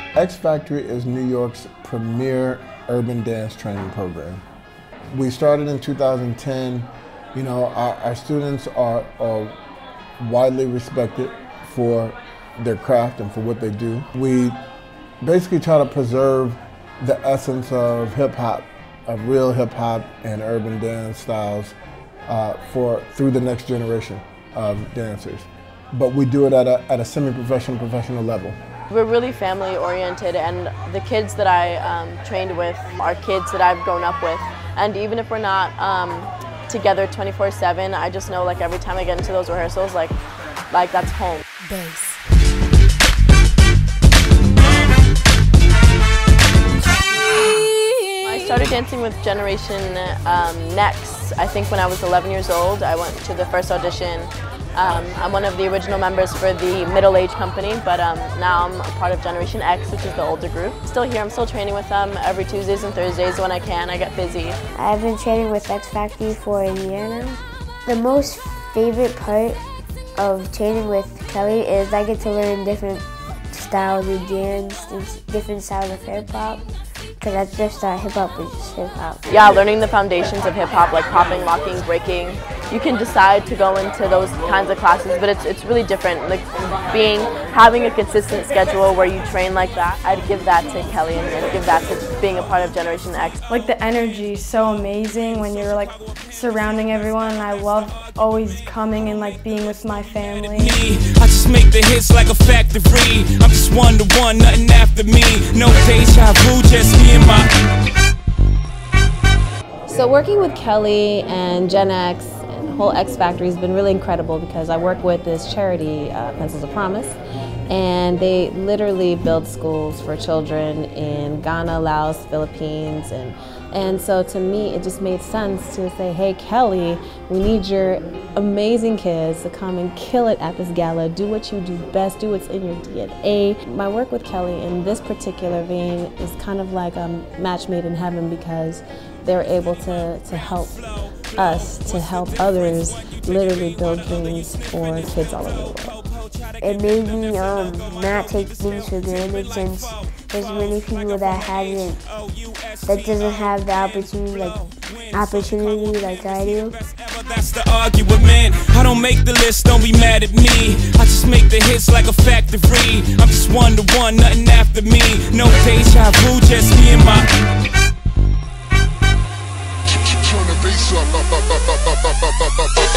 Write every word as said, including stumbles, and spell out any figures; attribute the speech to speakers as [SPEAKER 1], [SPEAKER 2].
[SPEAKER 1] X Factory is New York's premier urban dance training program. We started in two thousand ten. You know, our, our students are, are widely respected for their craft and for what they do. We basically try to preserve the essence of hip-hop, of real hip-hop and urban dance styles uh, for through the next generation of dancers. But we do it at a, at a semi-professional, professional level.
[SPEAKER 2] We're really family oriented, and the kids that I um, trained with are kids that I've grown up with. And even if we're not um, together twenty-four seven, I just know like every time I get into those rehearsals, like, like that's home. Bass. I started dancing with Generation um, Next, I think when I was eleven years old. I went to the first audition. Um, I'm one of the original members for the middle age company, but um, now I'm a part of Generation X, which is the older group. Still here, I'm still training with them every Tuesdays and Thursdays when I can. I get busy.
[SPEAKER 3] I've been training with X Factory for a year now. The most favorite part of training with Kelly is I get to learn different styles of dance, different styles of hip hop. Because that's just uh, hip-hop is just hip-hop.
[SPEAKER 2] Yeah, learning the foundations of hip-hop, like popping, locking, breaking. You can decide to go into those kinds of classes, but it's, it's really different. Like being, having a consistent schedule where you train like that, I'd give that to Kelly and, and give that to being a part of Generation X.
[SPEAKER 4] Like the energy is so amazing when you're like surrounding everyone. I love always coming and like being with my family.
[SPEAKER 5] I just make the hits like a factory. I'm just one to one, nothing after me. No deja vu, just me and my.
[SPEAKER 6] So working with Kelly and Gen X and the whole X Factory has been really incredible because I work with this charity, uh, Pencils of Promise, and they literally build schools for children in Ghana, Laos, Philippines, and And so to me, it just made sense to say, hey, Kelly, we need your amazing kids to come and kill it at this gala. Do what you do best, do what's in your D N A. My work with Kelly in this particular vein is kind of like a match made in heaven because they're able to, to help us, to help others literally build dreams for kids all over the world.
[SPEAKER 3] It made me um, not take things for granted since there's many people that haven't, that doesn't have the opportunity like, opportunity like I do.
[SPEAKER 5] That's the argument. I don't make the list, don't be mad at me. I just make the hits like a factory. I'm just one to one, nothing after me. No deja vu, just me and my. Turn the bass up, up, up, up, up, up, up, up, up.